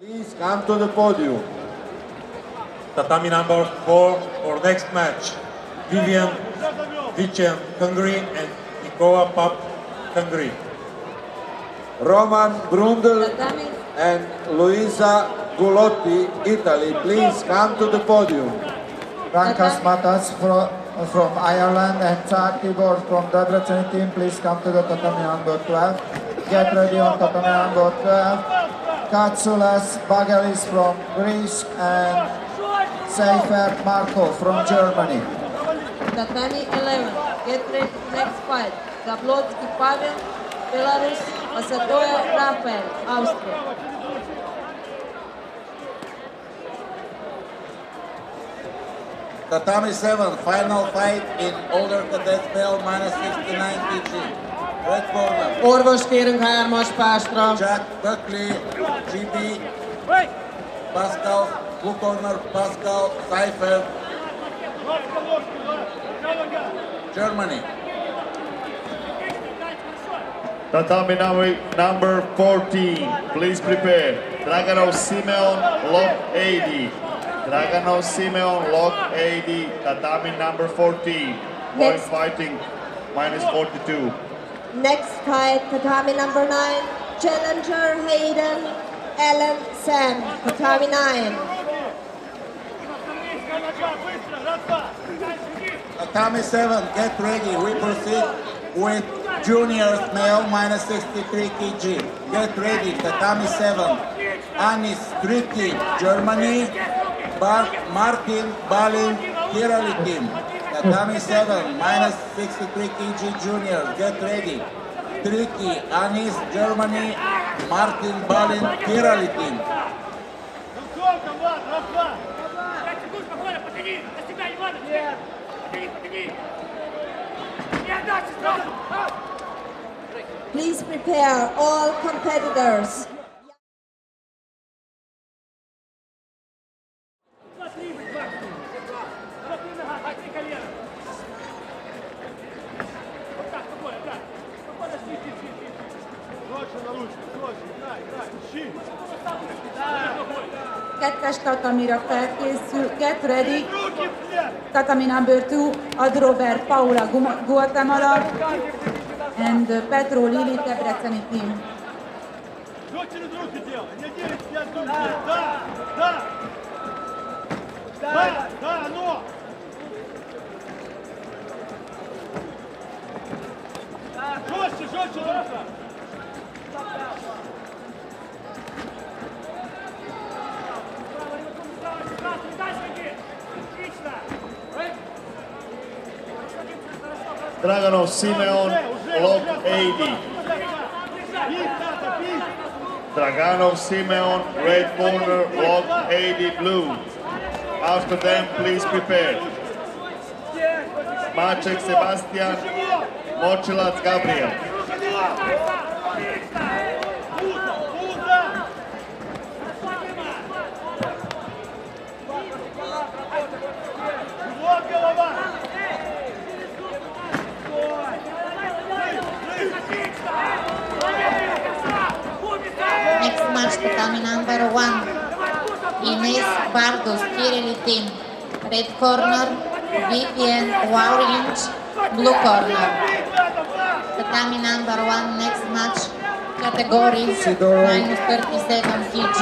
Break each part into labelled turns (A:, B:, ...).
A: Please come to the podium.
B: Tatami number 4 for next match. Vivian Vicen, Hungary, and Nicola Pap, Hungary.
A: Roman Brundle and Luisa Gulotti, Italy, please come to the podium.
C: Rankas Matas from Ireland and Chad Tibor from Debrecen team, please come to the tatami number 12. Get ready on tatami number 12. Katsulas Bagelis from Greece and Seifert Marco from Germany.
D: Tatami 11. Get ready for next fight. Zablotsky Pavel, Belarus, Asatoya Rafael, Austria.
E: Tatami 7, final fight in older cadet belt minus 69 kg. Red corner.
F: Orvos kérünk 3-as pástra.
E: Jack Buckley, GB, Pascal, blue corner, Pascal Seifert, Germany.
G: Tatami number 14, please prepare. Draganov Simeon, lock 80. Draganov Simeon, lock 80. Tatami number 14, point fighting, minus 42.
D: Next fight, tatami number 9. Challenger Hayden Allen Sam, tatami 9.
E: Tatami 7, get ready. We proceed with juniors male minus 63 kg. Get ready. Tatami 7. Anis Tricky, Germany. Martin Balin, Kirali team. Tatami 7, minus 63 kg juniors. Get ready. Tricky, Anis, Germany. Martin Balin, Kirali team.
D: Please prepare all competitors.
H: Kettes tatamira felkészül, get ready. Tatami number 2, Adrover Paula Guatemala and Petro Lili Debreceni team.
G: Draganov Simeon, lock 80. Draganov Simeon, red corner, lock 80 blue. After them, please prepare. Maciek Sebastian, Mochilac Gabriel.
I: Next match, tatami number 1. Ines Bardos, Kirili team. Red corner, Vivian Orange, blue corner. Tatami number 1, next match, category minus 37 kg.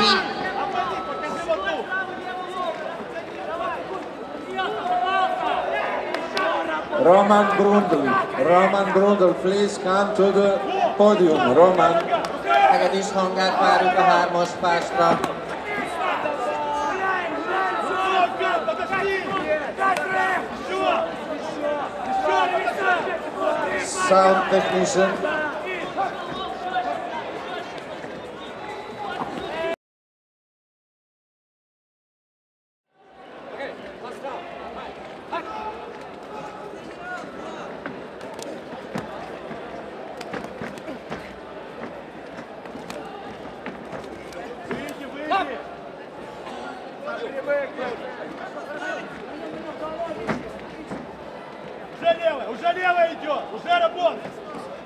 A: Roman Brundle, please come to the podium. Roman.
F: Hegedűs hangát várjuk a 3-as pástra.
A: Sound technician.
J: Уже левая идет, уже работает.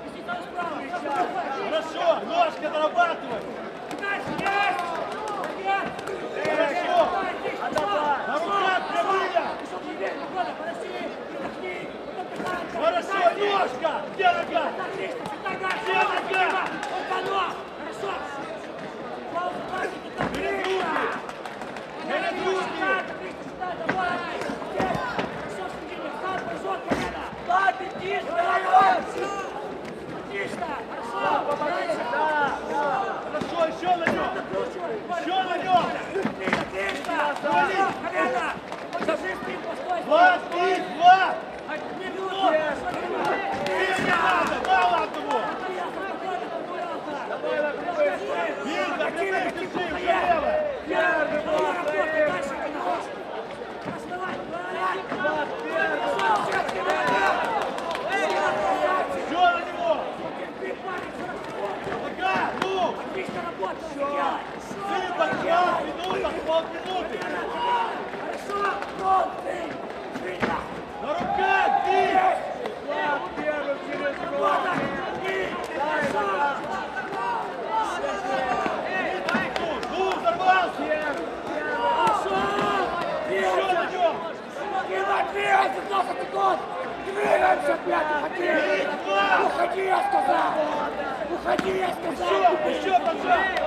J: Хорошо, ножки дорабатывай. Хорошо, еще на нем! Еще на нем! Влад, Влад! Не надо, мало одного! Виль, закрывай, держи, уже лево! Все на него! Нога, ну! Отлично работал! Сыпа, 2 минуты, полминуты! Хорошо! На руках, бей! Первым через руку! Ну, взорвался! Еще на нем!
K: Двигайся, 15 секунд! Двигаемся, пятый, уходи! Уходи, я сказал! Уходи, я сказал!
J: Еще, поджал!